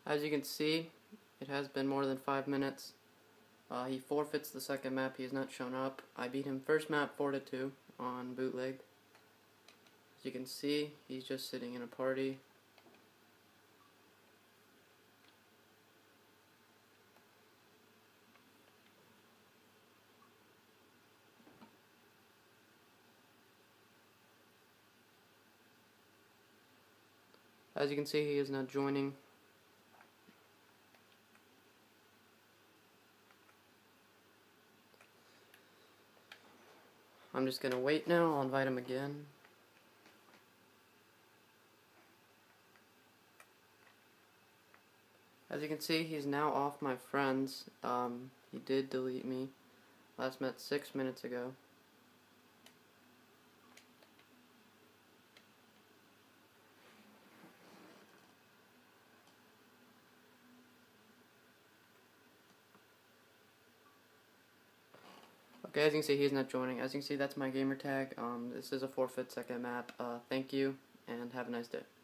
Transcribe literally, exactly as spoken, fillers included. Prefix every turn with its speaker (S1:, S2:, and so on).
S1: As you can see, it has been more than five minutes. Uh, he forfeits the second map. He has not shown up. I beat him first map four to two on bootleg. As you can see, he's just sitting in a party. As you can see, he is not joining. I'm just gonna wait now. I'll invite him again. As you can see, he's now off my friends. Um, he did delete me. Last met six minutes ago. Okay, as you can see, he's not joining. As you can see, that's my gamer tag. Um, this is a forfeit second map. Uh, thank you, and have a nice day.